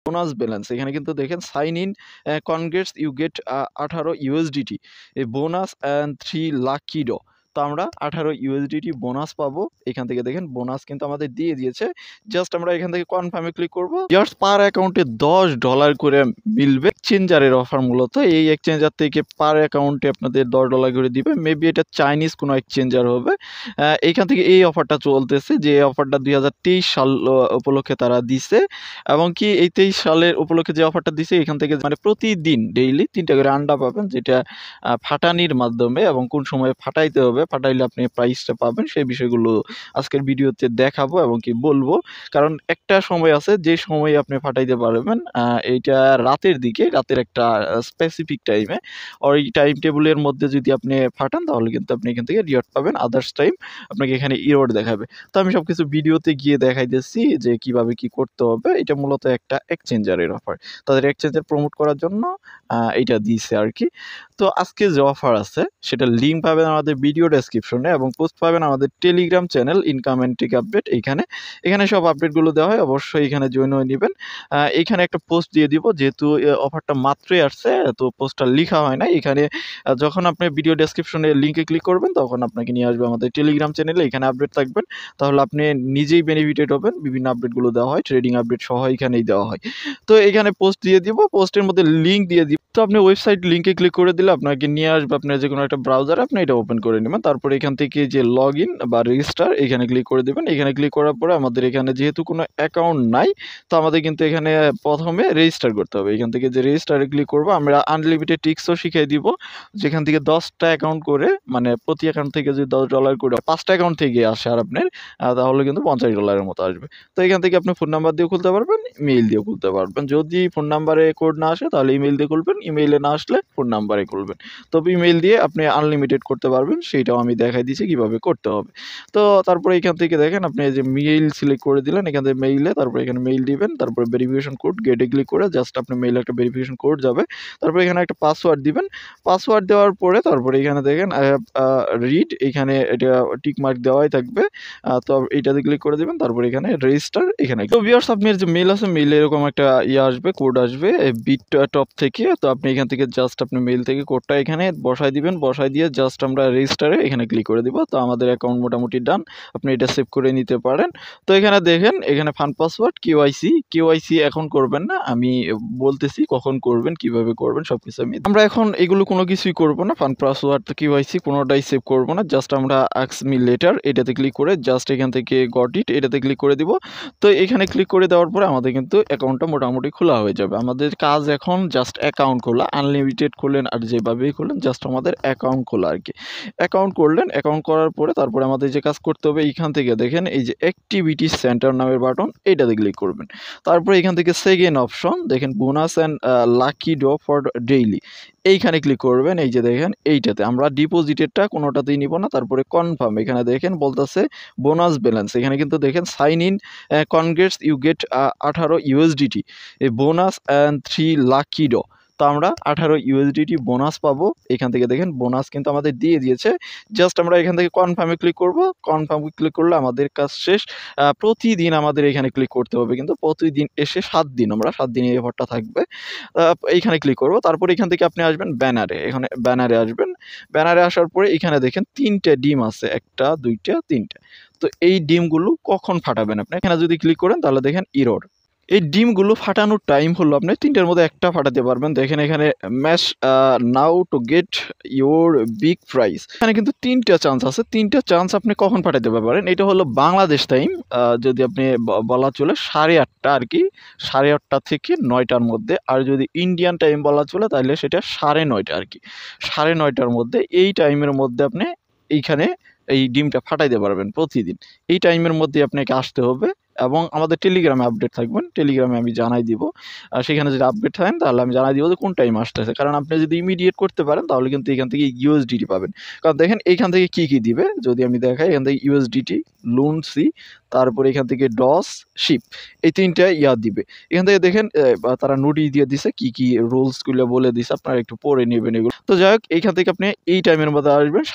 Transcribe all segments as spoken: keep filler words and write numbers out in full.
Bonus balance এখানে কিন্তু দেখেন sign in congrats you get আঠারো ইউএসডিটি এই bonus and three lucky draw. তো আমরা আঠারো ইউএসডিটি বোনাস পাবো এখান থেকে। দেখেন বোনাস কিন্তু আমাদের দিয়ে দিয়েছে। জাস্ট আমরা এখান থেকে কনফার্মে ক্লিক করবো। জাস্ট পার অ্যাকাউন্টে দশ ডলার করে মিলবে। এক্সচেঞ্জারের অফার মূলত এই এক্সচেঞ্জার থেকে পার অ্যাকাউন্টে আপনাদের দশ ডলার করে দিবে। মেবি এটা চাইনিজ কোনো এক্সচেঞ্জার হবে। এইখান থেকে এই অফারটা চলতেছে, যে অফারটা দুই হাজার তেইশ সাল উপলক্ষে তারা দিছে। এবং কি এই তেইশ সালের উপলক্ষে যে অফারটা দিছে এখান থেকে মানে প্রতিদিন ডেইলি তিনটা করে আন্ডা পাবেন, যেটা ফাটানির মাধ্যমে এবং কোন সময় ফাটাইতে হবে, ফাটাইলে আপনি প্রাইসটা পাবেন, সেই বিষয়গুলো আজকের ভিডিওতে দেখাবো এবং কি বলবো। কারণ একটা সময় আছে যে সময় আপনি ফাটাইতে পারবেন, এইটা রাতের দিকে, রাতের একটা স্পেসিফিক টাইমে। ওই টাইম টেবিলের মধ্যে যদি আপনি ফাটান তাহলে কিন্তু আপনি এখান থেকে রিওয়ার্ড পাবেন, আদার্স টাইম আপনাকে এখানে ইরোড দেখাবে। তো আমি সব কিছু ভিডিওতে গিয়ে দেখাই দিচ্ছি যে কিভাবে কি করতে হবে। এটা মূলত একটা এক্সচেঞ্জারের অফার, তাদের এক্সচেঞ্জার প্রমোট করার জন্য এটা দিয়েছে আর কি। তো আজকে যে অফার আছে সেটা লিঙ্ক পাবেন আমাদের ভিডিও ডেসক্রিপশনে এবং পোস্ট পাবেন আমাদের Telegram channel income and tech update. এইখানে এখানে সব আপডেটগুলো দেওয়া হয়, অবশ্যই এখানে জয়েন হয়ে নেবেন। এইখানে একটা পোস্ট দিয়ে দিব, যেহেতু অফারটা মাত্রই আসছে তো পোস্টটা লেখা হয় না। এখানে যখন আপনি ভিডিও ডেসক্রিপশনে লিঙ্কে ক্লিক করবেন তখন আপনাকে নিয়ে আসবে আমাদের টেলিগ্রাম চ্যানেলে, এখানে আপডেট থাকবেন, তাহলে আপনি নিজেই বেনিফিটেড হবেন। বিভিন্ন আপডেটগুলো দেওয়া হয়, ট্রেডিং আপডেট সহ এখানেই দেওয়া হয়। তো এখানে পোস্ট দিয়ে দিব, পোস্টের মধ্যে লিঙ্ক দিয়ে দিব। তো আপনি ওয়েবসাইট লিঙ্কে ক্লিক করে দিলে আপনাকে নিয়ে আসবে আপনার যে কোনো একটা ব্রাউজারে, আপনি এটা ওপেন করে নেবেন। তারপরে এখান থেকে যে লগ ইন বা রেজিস্টার এখানে ক্লিক করে দেবেন। এখানে ক্লিক করার পরে আমাদের এখানে যেহেতু কোনো অ্যাকাউন্ট নাই, তো আমাদের কিন্তু এখানে প্রথমে রেজিস্টার করতে হবে। এখান থেকে যে রেজিস্টারে ক্লিক করবো, আমরা আনলিমিটেড টিক্সও শিখিয়ে দিব, যেখান থেকে দশটা অ্যাকাউন্ট করে, মানে প্রতি অ্যাকাউন্ট থেকে যদি দশ ডলার করে পাঁচটা অ্যাকাউন্ট থেকে আসে আর আপনার, তাহলে কিন্তু পঞ্চাশ ডলারের মতো আসবে। তো এখান থেকে আপনি ফোন নাম্বার দিয়ে খুলতে পারবেন, ইমেইল দিয়ে খুলতে পারবেন। যদি ফোন নাম্বারে কোড না আসে তাহলে ইমেইল দিয়ে খুলবেন, ইমেইলে না আসলে ফোন নাম্বারে খুলবেন। তবে ইমেইল দিয়ে আপনি আনলিমিটেড করতে পারবেন, সেইটাও আমি দেখাই দিচ্ছি কীভাবে করতে হবে। তো তারপরে এখান থেকে দেখেন আপনি যে মেইল সিলেক্ট করে দিলেন, এখান থেকে মেইলে, তারপরে এখানে মেইল দিবেন, তারপরে ভেরিফিকেশন কোড গেটে ক্লিক করে জাস্ট আপনি মেইলে একটা ভেরিফিকেশন কোড যাবে। তারপরে এখানে একটা পাসওয়ার্ড দিবেন। পাসওয়ার্ড দেওয়ার পরে তারপরে এখানে দেখেন আই হ্যাভ রিড, এখানে এটা টিক মার্ক দেওয়াই থাকবে। তো এইটাতে ক্লিক করে দেবেন, তারপরে এখানে রেজিস্টার এখানে। তো ভিউয়ার্স আপনার যে মেইল আছে, মেইলে এরকম একটা ইয়ে আসবে, কোড আসবে বিটটপ থেকে। তো আপনি এখান থেকে জাস্ট আপনি মেইল থেকে কোডটা এখানে বসাই দিবেন, বসাই দিয়ে জাস্ট আমরা রেজিস্টারে এখানে ক্লিক করে দিব। তো আমাদের অ্যাকাউন্ট মোটামুটি ডান, আপনি এটা সেভ করে নিতে পারেন। তো এখানে দেখেন এখানে ফান্ড পাসওয়ার্ড কেওয়াইসি, কেওয়াইসি এখন করবেন না, আমি বলতেছি কখন করবেন, কিভাবে করবেন সবকিছু আমি। আমরা এখন এগুলো কোনো কিছুই করব না, ফান্ড পাসওয়ার্ড কেওয়াইসি কোনোটাই সেভ করব না। জাস্ট আমরা আস্ক মি লেটার এটাতে ক্লিক করে জাস্ট এখান থেকে গট ইট এটাতে ক্লিক করে দিব। তো এখানে ক্লিক করে দেওয়ার পরে আমাদের কিন্তু অ্যাকাউন্টটা মোটামুটি খোলা হয়ে যাবে। আমাদের কাজ এখন জাস্ট অ্যাকাউন্ট খোলা, আনলিমিটেড খোলেন আর যেভাবেই খোলেন, জাস্ট আমাদের অ্যাকাউন্ট খোলা আর কি। অ্যাকাউন্ট করলেন, অ্যাকাউন্ট করার পরে তারপরে আমাদের যে কাজ করতে হবে, এইখান থেকে দেখেন এই যে অ্যাক্টিভিটি সেন্টার নামের বাটন, এইটাতে ক্লিক করবেন। তারপরে এখান থেকে সেকেন্ড অপশন দেখেন bonus and lucky draw for daily, এইখানে ক্লিক করবেন। এই যে দেখেন এইটাতে আমরা ডিপোজিটেডটা কোনোটাতেই নিব না। তারপরে কনফার্ম, এখানে দেখেন বলতেছে বোনাস ব্যালেন্স, এখানে কিন্তু দেখেন sign in congrats you get আঠারো ইউএসডিটি এই bonus and three lucky draw. তো আমরা আঠারো ইউএসডিটি বোনাস পাবো এখান থেকে। দেখেন বোনাস কিন্তু আমাদের দিয়ে দিয়েছে। জাস্ট আমরা এখান থেকে কনফার্মে ক্লিক করব, কনফার্মে ক্লিক করলে আমাদের কাজ শেষ। প্রতিদিন আমাদের এখানে ক্লিক করতে হবে, কিন্তু প্রতিদিন এসে সাত দিন আমরা সাত দিন এই অফারটা থাকবে। এইখানে ক্লিক করব, তারপর এখান থেকে আপনি আসবেন ব্যানারে, এখানে ব্যানারে আসবেন। ব্যানারে আসার পরে এখানে দেখেন তিনটে ডিম আছে, একটা দুইটা তিনটা। তো এই ডিমগুলো কখন ফাটাবেন আপনি, এখানে যদি ক্লিক করেন তাহলে দেখেন ইরোর। এই ডিমগুলো ফাটানোর টাইম হলো আপনি তিনটার মধ্যে একটা ফাটাতে পারবেন। দেখেন এখানে mash now to get your big prize, এখানে কিন্তু তিনটা চান্স আছে, তিনটা চান্স আপনি কখন ফাটাতে পারবেন। এটা হলো বাংলাদেশ টাইম, যদি আপনি বলা চলে সাড়ে আটটা আর কি, সাড়ে আটটা থেকে নয়টার মধ্যে। আর যদি ইন্ডিয়ান টাইম বলা চলে তাহলে সেটা সাড়ে নয়টা আর কি, সাড়ে নয়টার মধ্যে। এই টাইমের মধ্যে আপনি এইখানে এই ডিমটা ফাটাইতে পারবেন প্রতিদিন। এই টাইমের মধ্যে আপনাকে আসতে হবে এবং আমাদের টেলিগ্রামে আপডেট থাকবেন, টেলিগ্রামে আমি জানাই দিব। সেখানে যদি আপডেট থাকেন তাহলে আমি জানাই দিব যে কোন টাইম আসতেছে। কারণ আপনি যদি ইমিডিয়েট করতে পারেন তাহলে কিন্তু এখান থেকে ইউএসডিটি পাবেন। কারণ দেখেন এইখান থেকে কী কী দিবে যদি আমি দেখাই, এখান থেকে ইউএসডিটি, লুন সি, তারপরে এখান থেকে ডস, শিপ, এই তিনটা ইয়া দিবে। এখান থেকে দেখেন তারা নোটিশ দিয়ে দিছে কি কি রুলসগুলো বলে দিছে, আপনারা একটু পড়ে নেবেন এগুলো। তো যাই হোক এইখান থেকে আপনি এই টাইমের মধ্যে আসবেন, সাড়ে আট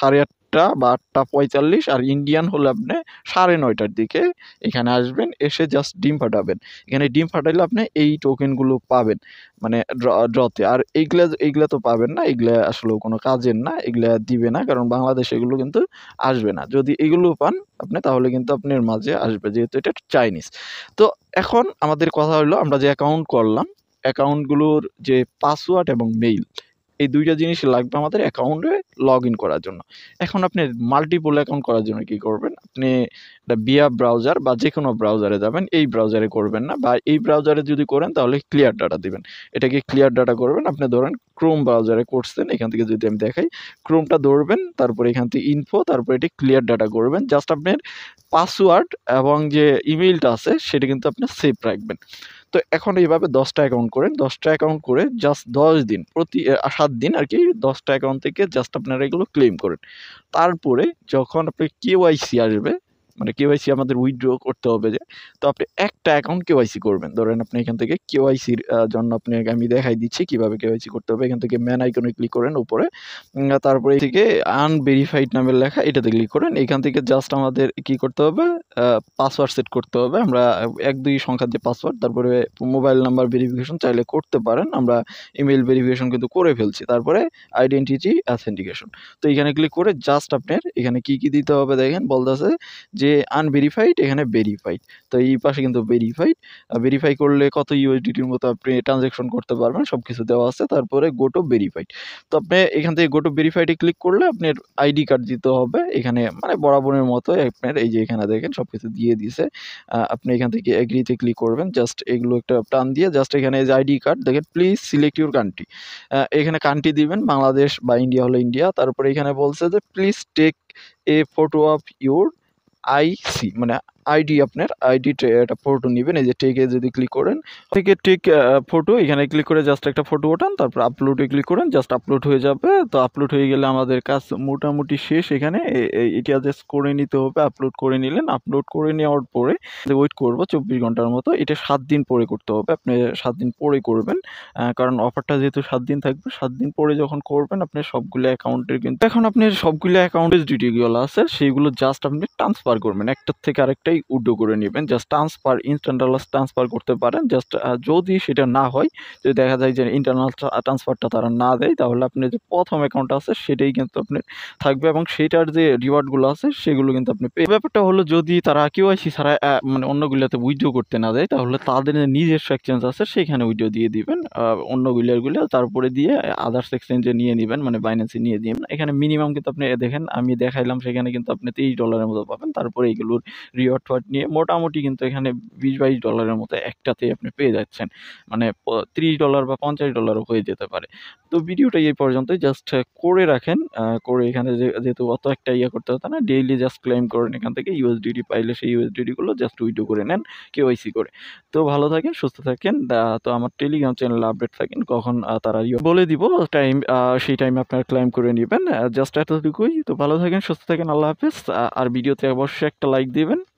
আটটা বা আটটা পঁয়তাল্লিশ, আর ইন্ডিয়ান হলে আপনি সাড়ে নয়টার দিকে এখানে আসবেন, এসে জাস্ট ডিম ফাটাবেন। এখানে ডিম ফাটাইলে আপনি এই টোকেনগুলো পাবেন মানে ড্র ড্রতে। আর এইগুলা এইগুলা তো পাবেন না, এগুলা আসলে কোনো কাজের না, এগুলা দিবে না, কারণ বাংলাদেশে এগুলো কিন্তু আসবে না। যদি এগুলো পান আপনি তাহলে কিন্তু আপনার মাঝে আসবে, যেহেতু এটা চাইনিজ। তো এখন আমাদের কথা হলো, আমরা যে অ্যাকাউন্ট করলাম, অ্যাকাউন্টগুলোর যে পাসওয়ার্ড এবং মেইল, এই দুইটা জিনিস লাগবে আমাদের অ্যাকাউন্টে লগ ইন করার জন্য। এখন আপনি মাল্টিপল অ্যাকাউন্ট করার জন্য কি করবেন, আপনি এটা বিয়া ব্রাউজার বা যে কোনো ব্রাউজারে যাবেন, এই ব্রাউজারে করবেন না, বা এই ব্রাউজারে যদি করেন তাহলে ক্লিয়ার ডাটা দিবেন। এটাকে ক্লিয়ার ডাটা করবেন। আপনি ধরেন ক্রোম ব্রাউজারে করছেন, এখান থেকে যদি আমি দেখাই, ক্রোমটা ধরবেন, তারপরে এখান থেকে ইনফো, তারপরে এটি ক্লিয়ার ডাটা করবেন। জাস্ট আপনার পাসওয়ার্ড এবং যে ইমেইলটা আছে সেটা কিন্তু আপনি সেভ রাখবেন। তো এখন এইভাবে দশটা অ্যাকাউন্ট করেন, দশটা অ্যাকাউন্ট করে জাস্ট দশ দিন, প্রতি সাত দিন আর কি, দশটা অ্যাকাউন্ট থেকে জাস্ট আপনারা এগুলো ক্লেম করেন। তারপরে যখন আপনি কেওয়াইসি আসবে, মানে কেওয়াইসি আমাদের উইথড্র করতে হবে যে, তো আপনি একটা অ্যাকাউন্ট কেওয়াইসি করবেন। ধরেন আপনি এখান থেকে কেওয়াইসির জন্য আপনাকে আমি দেখাই দিচ্ছি কিভাবে কেওয়াইসি করতে হবে। এখান থেকে ম্যান আইকনে ক্লিক করেন উপরে, তারপরে থেকে আনভেরিফাইড নামের লেখা, এটাতে ক্লিক করেন। এখান থেকে জাস্ট আমাদের কি করতে হবে, পাসওয়ার্ড সেট করতে হবে। আমরা এক দুই সংখ্যা দিয়ে পাসওয়ার্ড, তারপরে মোবাইল নাম্বার ভেরিফিকেশন চাইলে করতে পারেন, আমরা ইমেল ভেরিফিকেশন কিন্তু করে ফেলছি। তারপরে আইডেন্টিটি অথেন্টিকেশন, তো এখানে ক্লিক করে জাস্ট আপনার এখানে কি কি দিতে হবে দেখেন, বলতেছে যে আনভেরিফাইড, এখানে ভেরিফাইড। তো এই পাশে কিন্তু ভেরিফাইড, ভেরিফাই করলে কত ইউএসডিটির মতো আপনি ট্রানজ্যাকশন করতে পারবেন, সব কিছু দেওয়া আছে। তারপরে গো টু ভেরিফাইড, তো আপনি এখান থেকে গো টু ভেরিফাইডে ক্লিক করলে আপনার আইডি কার্ড দিতে হবে এখানে, মানে বরাবরের মতো আপনার এই যে এখানে দেখেন সব কিছু দিয়ে দিছে। আপনি এখান থেকে এগ্রিতে ক্লিক করবেন, জাস্ট এগুলো একটা টান দিয়ে জাস্ট এখানে যে আইডি কার্ড দেখেন, প্লিজ সিলেক্ট ইউর কান্ট্রি, এখানে কান্ট্রি দিবেন, বাংলাদেশ বা ইন্ডিয়া হলে ইন্ডিয়া। তারপরে এখানে বলছে যে please take a photo of your IC, মানে আইডি, আপনার আইডি একটা ফটো নেবেন। এই যে টেকে যদি ক্লিক করেন, থেকে টেক ফটো, এখানে ক্লিক করে জাস্ট একটা ফটো ওঠান, তারপর আপলোডে ক্লিক করেন, জাস্ট আপলোড হয়ে যাবে। তো আপলোড হয়ে গেলে আমাদের কাজ মোটামুটি শেষ। এখানে এটা জাস্ট করে নিতে হবে, আপলোড করে নিলেন। আপলোড করে নেওয়ার পরে ওয়েট করবো চব্বিশ ঘন্টার মতো, এটা সাত দিন পরে করতে হবে, আপনি সাত দিন পরে করবেন, কারণ অফারটা যেহেতু সাত দিন থাকবে, সাত দিন পরে যখন করবেন আপনি সবগুলো অ্যাকাউন্টের কিন্তু, এখন আপনার সবগুলো অ্যাকাউন্টের ডিটেলগুলো আছে সেইগুলো জাস্ট আপনি ট্রান্সফার করবেন, একটার থেকে আরেকটাই উইথড্র করে নেবেন। Just transfer, instant dollar transfer করতে পারেন। জাস্ট যদি সেটা না হয়, যদি দেখা যায় যে ইন্টারনাল ট্রান্সফারটা তারা না দেয়, তাহলে আপনার যে প্রথম অ্যাকাউন্ট আছে সেটাই কিন্তু আপনার থাকবে, এবং সেটার যে রিওয়ার্ডগুলো আছে সেগুলো কিন্তু আপনি পেয়ে। ব্যাপারটা হলো যদি তারা কেওয়াইসি ছাড়া মানে অন্যগুলোতে উইথড্র করতে না দেয়, তাহলে তাদের নিজস্ব এক্সচেঞ্জ আছে সেখানে উইথড্র দিয়ে দিবেন অন্য গুলিয়ারগুলো, তারপরে দিয়ে আদার্স এক্সচেঞ্জে নিয়ে নেবেন, মানে বাইন্যান্সে নিয়ে দিবেন। এখানে মিনিমাম কিন্তু আপনি দেখেন আমি দেখাইলাম, সেখানে কিন্তু আপনি তেইশ ডলারের মতো পাবেন। তারপরে এইগুলোর রিওয়ার্ড ফোয়ার্ড নিয়ে মোটামুটি কিন্তু এখানে বিশ বাইশ ডলারের মতো একটাতেই আপনি পেয়ে যাচ্ছেন, মানে ত্রিশ ডলার বা পঞ্চাশ ডলারও হয়ে যেতে পারে। তো ভিডিওটা এই পর্যন্তই, জাস্ট করে রাখেন, করে এখানে যেহেতু অত একটা ইয়ে করতে হতো না, ডেইলি জাস্ট ক্লেম করেন এখান থেকে, ইউএসডিটি পাইলে সেই ইউএসডিটিগুলো জাস্ট উইথড্র করে নেন কেওয়াইসি করে। তো ভালো থাকেন, সুস্থ থাকেন। তো আমার টেলিগ্রাম চ্যানেলে আপডেট থাকেন, কখন তারা বলে দিব টাইম, সেই টাইমে আপনারা ক্লেম করে নেবেন। জাস্ট এতটুকুই। তো ভালো থাকেন, সুস্থ থাকেন, আল্লাহ হাফেজ। আর ভিডিওতে অবশ্যই একটা লাইক দিবেন।